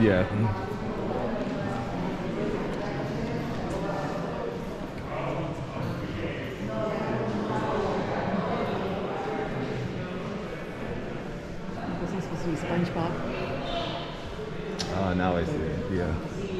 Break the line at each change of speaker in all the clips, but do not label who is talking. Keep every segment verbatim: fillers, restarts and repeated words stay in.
Yeah.
Was he supposed to be SpongeBob?
Oh, now I see it. Yeah.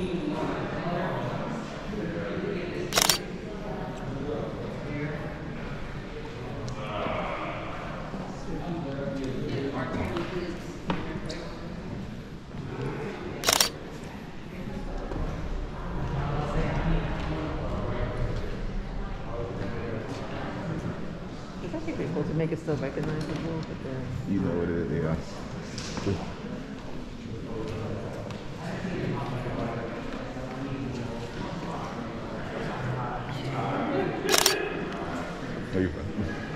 It's actually pretty cool to make it still recognizable, but then
You know what it is, yeah. Are you fine?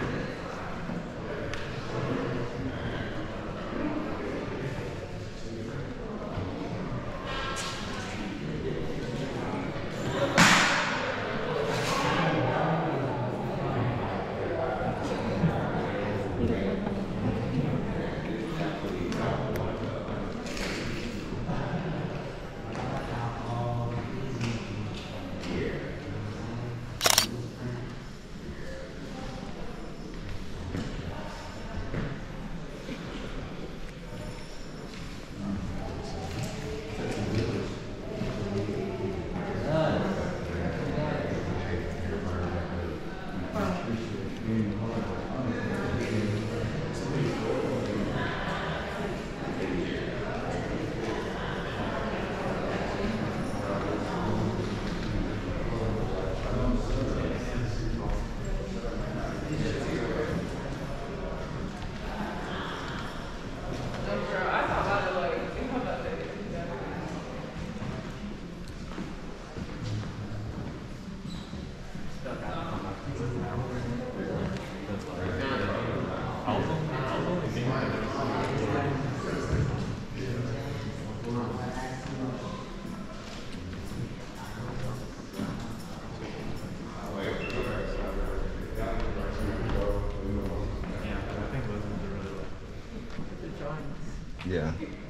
Yeah.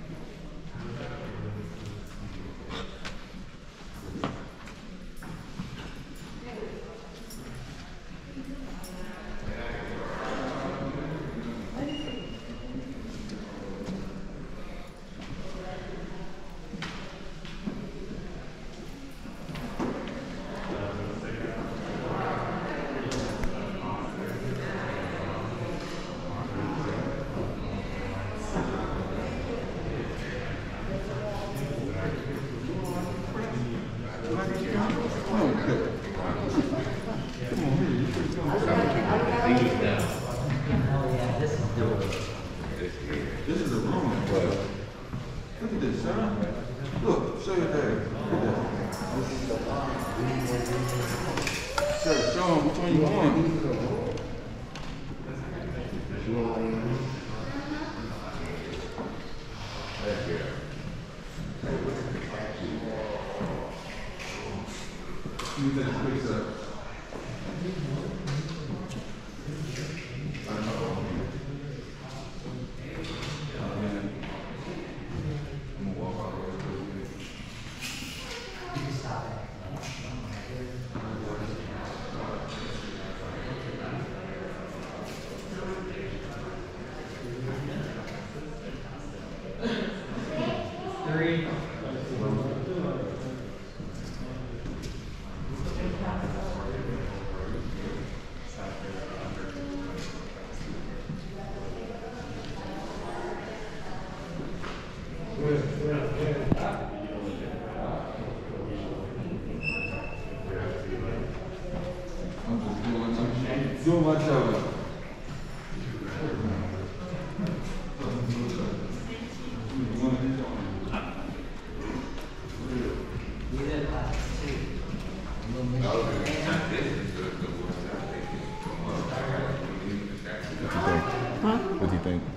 This is a room. Look at this, son. Look, show your dad. Look at that. Sir, show him which one you want. You take a quick sir.
Three.
I'm just doing, doing my job.
Huh?
What do you think?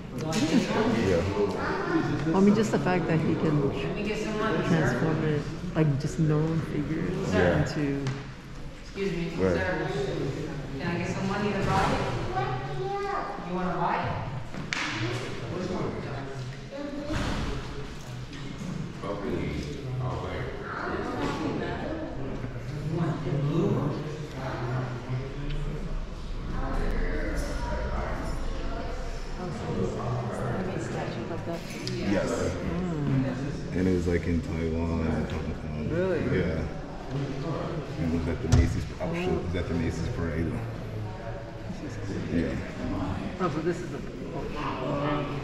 Yeah.
I mean, just the fact that he can transform it, like just known figures
Yeah.
into.
Excuse me,
Right.
sir. Can I get some money to buy it? You wanna buy it?
Okay.
and it was like in Taiwan and Hong Kong.
Really?
Yeah. And it was at the Macy's. I was sure it was at the Macy's parade. Yeah.
Oh, so this is a. Um,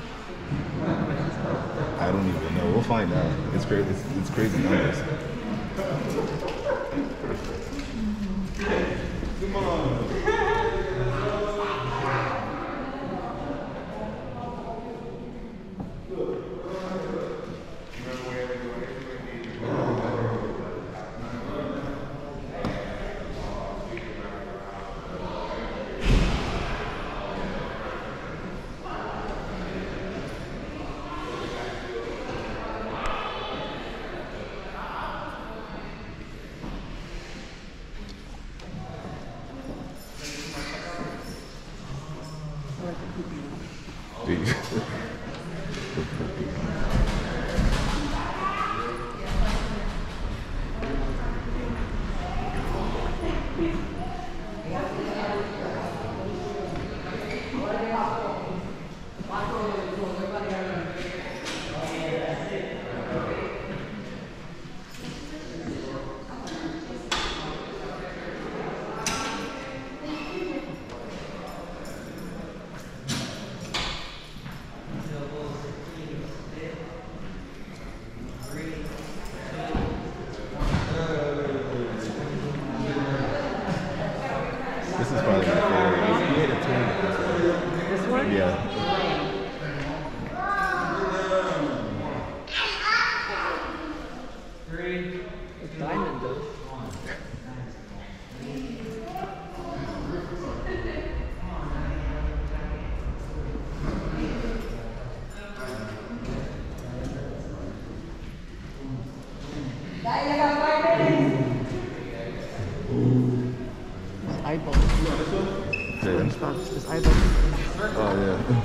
I don't even know. We'll find out. It's crazy. It's, it's crazy numbers.
Come on.
This is probably my favorite. You made a tune.
this one?
Yeah.
It's diamond though. Eyeballs.
Yeah.
Spots, just eyeballs.
Oh yeah.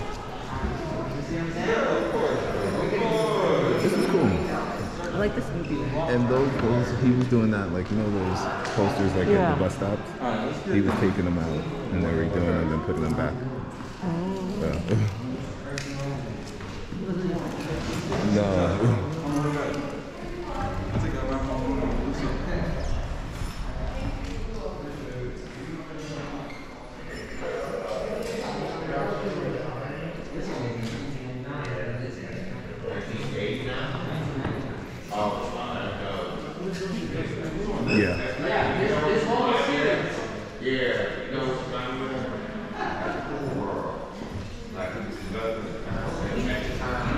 This is cool.
I like this movie.
And those, those, he was doing that, like, you know those posters like
Yeah.
at the bus stops? He was taking them out and they were redoing them and putting them back.
Oh.
Yeah. No. Yeah.
Like,